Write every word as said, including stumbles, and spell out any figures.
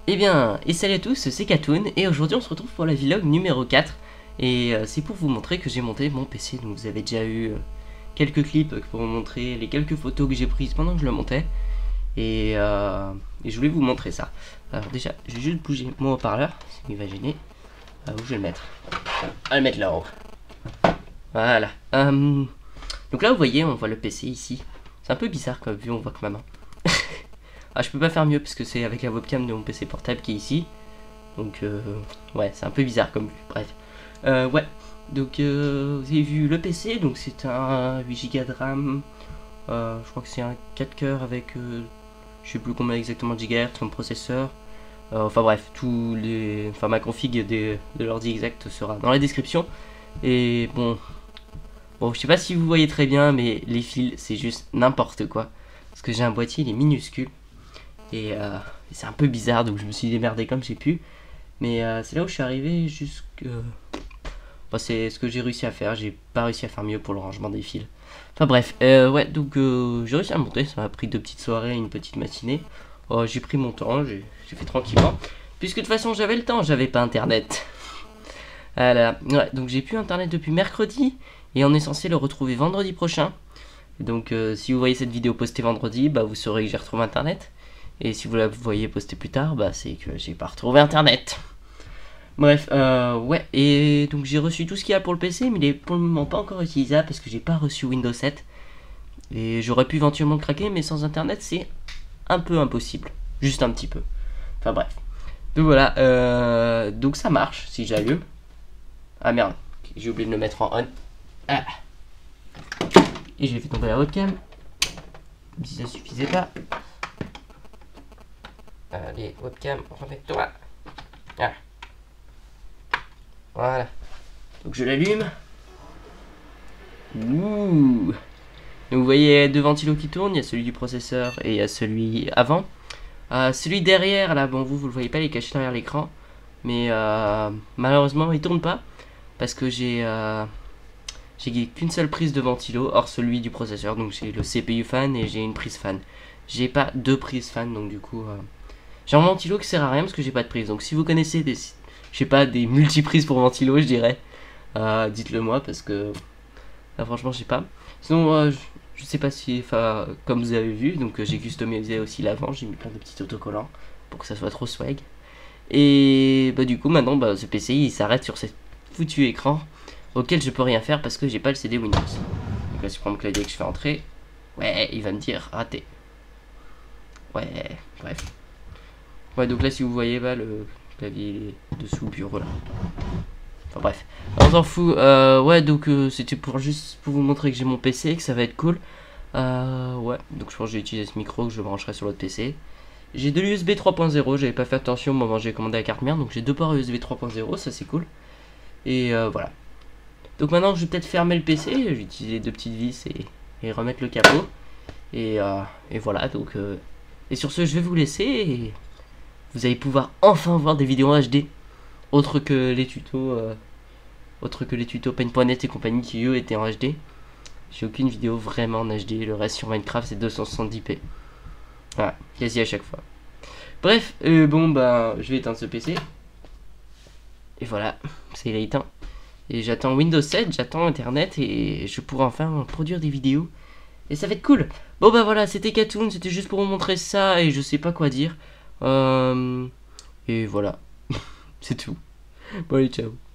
Eh bien, et salut à tous, c'est Katoon, et aujourd'hui on se retrouve pour la vlog numéro quatre. Et euh, c'est pour vous montrer que j'ai monté mon P C, donc vous avez déjà eu euh, quelques clips pour vous montrer les quelques photos que j'ai prises pendant que je le montais. Et, euh, et je voulais vous montrer ça. Alors déjà, je vais juste bouger mon haut-parleur, il va gêner. Ah, où je vais le mettre? On va le mettre là-haut. Voilà. Euh, donc là vous voyez, on voit le P C ici. C'est un peu bizarre comme vue, on voit que ma main. Ah, je peux pas faire mieux parce que c'est avec la webcam de mon P C portable qui est ici. Donc, euh, ouais, c'est un peu bizarre comme vue. Bref. Euh, ouais. Donc, euh, vous avez vu le P C. Donc, c'est un huit giga de RAM. Euh, je crois que c'est un quatre cœurs avec. Euh, je sais plus combien exactement de gigahertz comme processeur. Euh, enfin, bref, tous les. Enfin, ma config de, de l'ordi exact sera dans la description. Et bon. Bon, je sais pas si vous voyez très bien, mais les fils, c'est juste n'importe quoi. Parce que j'ai un boîtier, il est minuscule. Et euh, c'est un peu bizarre, donc je me suis démerdé comme j'ai pu. Mais euh, c'est là où je suis arrivé jusque... Enfin, c'est ce que j'ai réussi à faire, j'ai pas réussi à faire mieux pour le rangement des fils. Enfin bref, euh, ouais, donc euh, j'ai réussi à monter, ça m'a pris deux petites soirées, une petite matinée. Oh, j'ai pris mon temps, j'ai fait tranquillement. Puisque de toute façon j'avais le temps, j'avais pas internet. Voilà, ouais, donc j'ai plus internet depuis mercredi. Et on est censé le retrouver vendredi prochain. Donc euh, si vous voyez cette vidéo postée vendredi, bah vous saurez que j'ai retrouvé internet. Et si vous la voyez postée plus tard, bah c'est que j'ai pas retrouvé internet. Bref, euh, ouais, et donc j'ai reçu tout ce qu'il y a pour le P C, mais il est pour le moment pas encore utilisable parce que j'ai pas reçu Windows sept. Et j'aurais pu éventuellement le craquer, mais sans internet c'est un peu impossible. Juste un petit peu. Enfin bref. Donc voilà, euh, donc ça marche si j'allume. Ah merde, j'ai oublié de le mettre en on. Ah. Et j'ai fait tomber la webcam. Comme si ça suffisait pas. Allez, webcam, remets-toi. Ah. Voilà. Donc je l'allume. Ouh. Donc vous voyez deux ventilos qui tournent. Il y a celui du processeur et il y a celui avant. Euh, celui derrière, là, bon, vous, vous le voyez pas, il est caché derrière l'écran. Mais euh, malheureusement, il tourne pas. Parce que j'ai euh, j'ai qu'une seule prise de ventilo, hors celui du processeur. Donc j'ai le C P U fan et j'ai une prise fan. J'ai pas deux prises fan, donc du coup... Euh, j'ai un ventilo qui sert à rien parce que j'ai pas de prise. Donc si vous connaissez des, je sais pas, des multiprises pour ventilo, je dirais, euh, dites-le moi parce que là, franchement, je sais pas. Sinon, euh, je, je sais pas si, enfin, comme vous avez vu, donc euh, j'ai customisé aussi l'avant. J'ai mis plein de petits autocollants pour que ça soit trop swag. Et bah du coup, maintenant, bah, ce P C il s'arrête sur cet foutu écran auquel je peux rien faire parce que j'ai pas le C D Windows. Donc là, si je prends mon clavier que je fais entrer, ouais, il va me dire raté. Ouais, bref. Ouais, donc là, si vous voyez, bah, le clavier est dessous le bureau là. Enfin bref, on s'en fout. Euh, ouais, donc euh, c'était pour juste pour vous montrer que j'ai mon P C, que ça va être cool. Euh, ouais, donc je pense que j'ai utilisé ce micro que je brancherai sur l'autre P C. J'ai de l'U S B trois point zéro, j'avais pas fait attention au moment où j'ai commandé la carte mère, donc j'ai deux ports U S B trois point zéro, ça c'est cool. Et euh, voilà. Donc maintenant, je vais peut-être fermer le P C, je vais utiliser deux petites vis et, et remettre le capot. Et, euh, et voilà, donc. Euh, et sur ce, je vais vous laisser. Et vous allez pouvoir enfin voir des vidéos en H D autres que les tutos euh, autres que les tutos paint point net et compagnie qui eux étaient en H D. J'ai aucune vidéo vraiment en H D, le reste sur Minecraft c'est deux cent soixante-dix p. Voilà, quasi à chaque fois. Bref, euh, bon bah je vais éteindre ce P C. Et voilà, c'est il est éteint. Et j'attends Windows sept, j'attends internet et je pourrai enfin produire des vidéos. Et ça va être cool. Bon bah voilà, c'était Katoon, c'était juste pour vous montrer ça et je sais pas quoi dire. Euh, et voilà, c'est tout. Bon allez, ciao.